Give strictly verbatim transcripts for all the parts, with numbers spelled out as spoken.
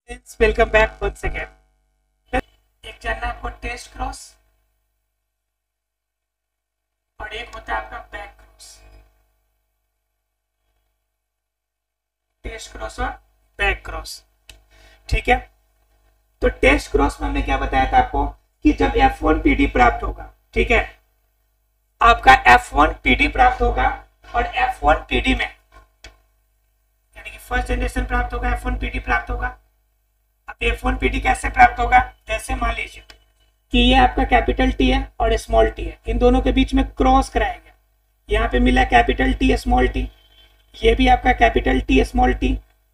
Welcome back once again. एक जानना है आपको टेस्ट क्रॉस और एक होता है आपका बैक क्रॉस। टेस्ट क्रॉस और बैक क्रॉस, ठीक है। तो टेस्ट क्रॉस में हमने क्या बताया था आपको कि जब एफ वन पी डी प्राप्त होगा, ठीक है, आपका एफ वन पी डी प्राप्त होगा और एफ वन पी डी में यानी कि फर्स्ट जनरेशन प्राप्त होगा, एफ वन पी डी प्राप्त होगा। अब एफ वन पी डी कैसे प्राप्त होगा, जैसे मान लीजिए कि ये आपका कैपिटल टी है और स्मॉल टी है, इन दोनों के बीच में क्रॉस कराएंगे। यहाँ पे मिला कैपिटल टी स्मॉल टी, ये भी आपका कैपिटल टी स्मॉल टी,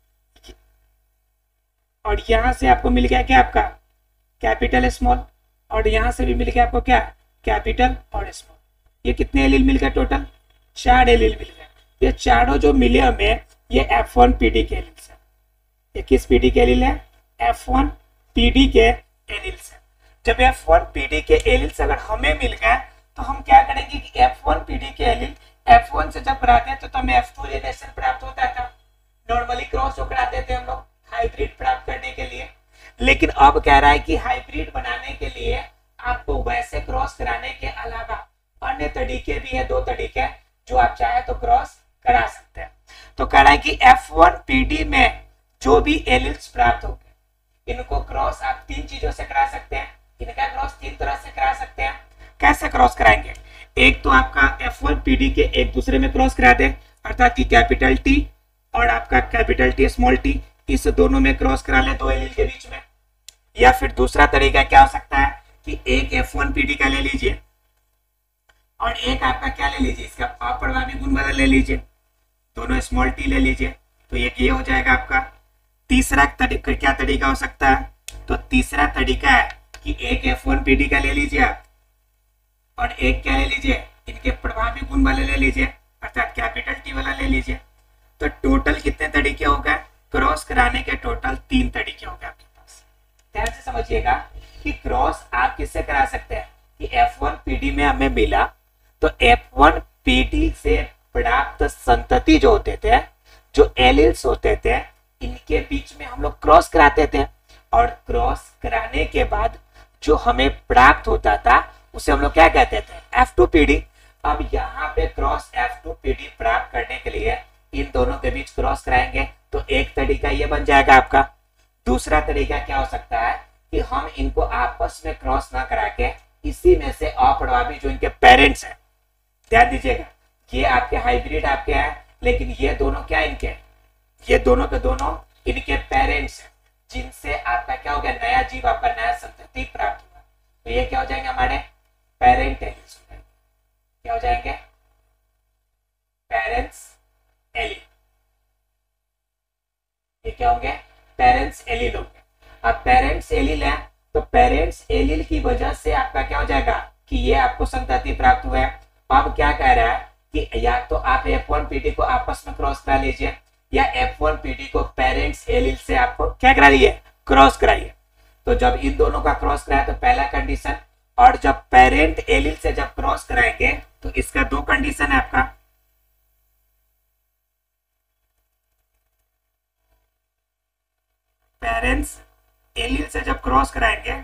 और यहां से आपको मिल गया क्या, आपका कैपिटल स्मॉल, और यहां से भी मिल गया आपको क्या, कैपिटल और स्मॉल। ये कितने एलील मिल गए, टोटल चार एलील मिल गए। ये चारों जो मिले हमें ये एफ वन पी डी के एलील्स है। ये किस पी डी के एलील है, एफ वन पी डी के एलील्स है। जब एफ वन पी डी के एलील्स अगर हमें मिल गए तो हम क्या करेंगे कि एफ वन पी डी के एलील एफ वन से जब कराते हैं तो हमें एफ टू जनरेशन प्राप्त होता था। नॉर्मली क्रॉस जो कराते थे हम लोग हाइब्रिड प्राप्त करने के लिए, लेकिन अब कह रहा है कि हाइब्रिड बनाने के लिए आपको वैसे क्रॉस कराने के अलावा अन्य तरीके भी है, दो तरीके जो आप चाहे तो क्रॉस करा सकते हैं। तो कह रहा है कि एफ वन पी डी में जो भी एलील्स प्राप्त हो गए इनको क्रॉस आप तीन चीजों से करा सकते हैं। इनका क्रॉस तीन तरह से करा सकते हैं। कैसे क्रॉस कराएंगे, एक तो आपका एफ वन पी डी के एक दूसरे में क्रॉस करा दे, अर्थात कि कैपिटल टी और आपका कैपिटल टी स्मॉल टी, इस दोनों में क्रॉस करा ले दो एलील के बीच में। या फिर दूसरा तरीका क्या हो सकता है कि एक एफ वन पी डी का ले लीजिए और एक आपका क्या ले लीजिए, इसका अप्रभावी गुण वाला ले लीजिए, दोनों स्मॉल टी ले लीजिए, तो ये ये हो जाएगा आपका। तीसरा तरीका क्या तरीका हो सकता है, तो तीसरा तरीका है कि एक एफ वन पी डी का ले लीजिए आप और एक क्या ले लीजिए, इनके प्रभावी गुण वाले ले लीजिए, अर्थात कैपिटल टी वाला ले लीजिए। तो टोटल कितने तरीके हो गए, क्रॉस कराने के टोटल तीन तरीके हो गए आपके पास। ध्यान से समझिएगा कि क्रॉस आप किससे करा सकते हैं कि एफ वन पी डी में हमें मिला तो एफ वन पी डी से प्राप्त संतति जो होते थे, जो एलील्स होते थे, इनके बीच में हम लोग क्रॉस कराते थे और क्रॉस कराने के बाद जो हमें प्राप्त होता था उसे हम लोग क्या कहते थे, एफ टू पी डी। अब यहाँ पे cross F two P D प्राप्त करने के लिए इन दोनों के बीच क्रॉस कराएंगे तो एक तरीका ये बन जाएगा आपका। दूसरा तरीका क्या हो सकता है कि हम इनको आपस में क्रॉस ना करा के इसी में से अप्रभावी जो इनके पेरेंट्स हैं, ध्यान दीजिएगा ये आपके हाइब्रिड आपके हैं, लेकिन ये दोनों क्या इनके, ये दोनों के दोनों इनके पेरेंट्स हैं, जिनसे आपका क्या हो गया, नया जीव, आपका नया संतति प्राप्त हुआ। तो ये क्या हो जाएंगे, हमारे पेरेंट एलील्स। क्या हो जाएंगे, पेरेंट्स एलील। ये क्या होंगे, पेरेंट्स एलील होंगे। अब पेरेंट्स एलील है तो पेरेंट्स एलील की वजह से आपका क्या हो जाएगा कि ये आपको संतति प्राप्त हुआ है। अब क्या कह रहा है कि या तो आप एफ वन पी डी को आपस में क्रॉस करा लीजिए या एफ वन पी डी को पेरेंट्स एलील से आपको क्या करा लीजिए, क्रॉस कराइए। तो जब इन दोनों का क्रॉस कराए तो पहला कंडीशन, और जब पेरेंट एलील से जब क्रॉस कराएंगे तो इसका दो कंडीशन है आपका। पेरेंट्स एलील से जब क्रॉस कराएंगे,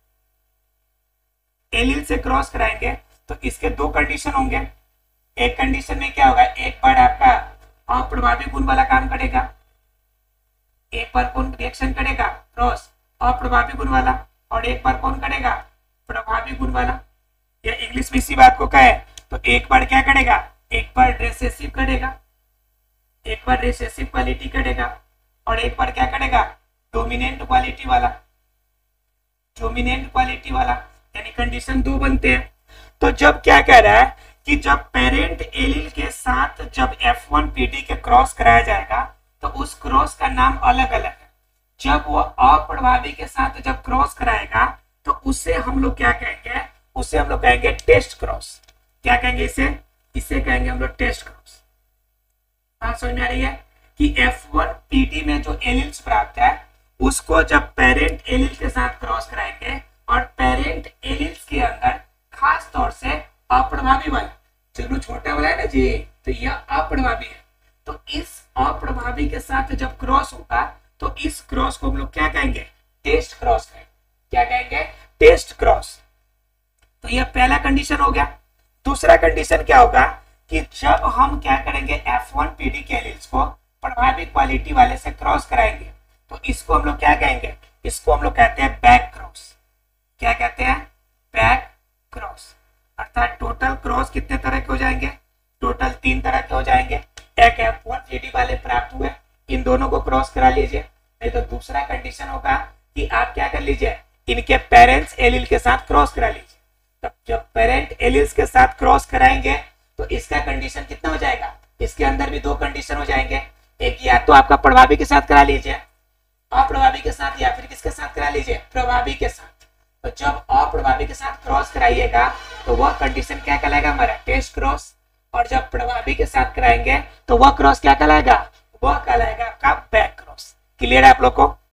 एलील से क्रॉस कराएंगे तो इसके दो कंडीशन होंगे। एक कंडीशन में क्या होगा, एक बार आपका अप्रभावी गुण वाला काम करेगा, एक बार कौन रिएक्शन करेगा, क्रॉस अप्रभावी गुण वाला, और एक बार कौन करेगा, प्रभावी गुण वाला। या इंग्लिश में इसी बात को कहे तो एक बार क्या करेगा, एक बार रिसेसिव करेगा, एक बार रिसेसिव क्वालिटी करेगा, और एक बार क्या करेगा, डोमिनेंट क्वालिटी वाला, डोमिनेंट क्वालिटी वाला, यानी कंडीशन दो बनते हैं। तो जब क्या कह रहा है कि जब पेरेंट एलील के साथ जब एफ वन पी डी के क्रॉस कराया जाएगा तो उस क्रॉस का नाम अलग अलग है। जब वो अप्रभावी के साथ जब क्रॉस कराएगा तो उसे हम लोग क्या कहेंगे, उसे हम लोग कहेंगे टेस्ट क्रॉस। क्या कहेंगे इसे, इसे कहेंगे हम लोग टेस्ट क्रॉस। बात समझ में आ रही है कि एफ वन पी डी में जो एलील्स प्राप्त है उसको जब पेरेंट एलील के साथ क्रॉस कराएंगे और पेरेंट एलील्स के अंदर खास तौर से अप्रभावी वाला, चलो छोटा वाला है ना जी, तो यह अप्रभावी है। तो इस अप्रभावी के साथ जब क्रॉस होगा तो इस क्रॉस को हम लोग क्या कहेंगे, टेस्ट क्रॉस कहेंगे। क्या कहेंगे, टेस्ट क्रॉस। तो यह पहला कंडीशन हो गया। दूसरा कंडीशन क्या होगा कि जब हम क्या करेंगे, एफ वन पी डी के एलील्स को प्रभावी क्वालिटी वाले से क्रॉस कराएंगे तो इसको हम लोग क्या कहेंगे, इसको हम लोग कहते हैं बैक क्रॉस। क्या कहते हैं, बैक क्रॉस। अर्थात टोटल क्रॉस कितने तरह के हो जाएंगे, टोटल तीन तरह के हो जाएंगे। एक एफ वन पी डी वाले प्राप्त हुए, इन दोनों को क्रॉस करा लीजिए। नहीं तो दूसरा कंडीशन होगा कि आप क्या कर लीजिए, इनके पेरेंट्स एलील के साथ क्रॉस करा लीजिए। तब जब पेरेंट एलील्स के साथ क्रॉस कराएंगे तो इसका कंडीशन कितना हो जाएगा, इसके अंदर भी दो कंडीशन हो जाएंगे। एक या तो आपका प्रभावी के साथ करा लीजिए, अप्रभावी के साथ, या फिर किसके साथ करा लीजिए, प्रभावी के साथ। तो जब अप्रभावी के साथ क्रॉस कराइएगा तो वह कंडीशन क्या कहलाएगा, हमारा टेस्ट क्रॉस। और जब प्रभावी के साथ कराएंगे तो वह क्रॉस क्या कहलाएगा, वह कहलाएगा आपका बैक क्रॉस। क्लियर है आप लोग को।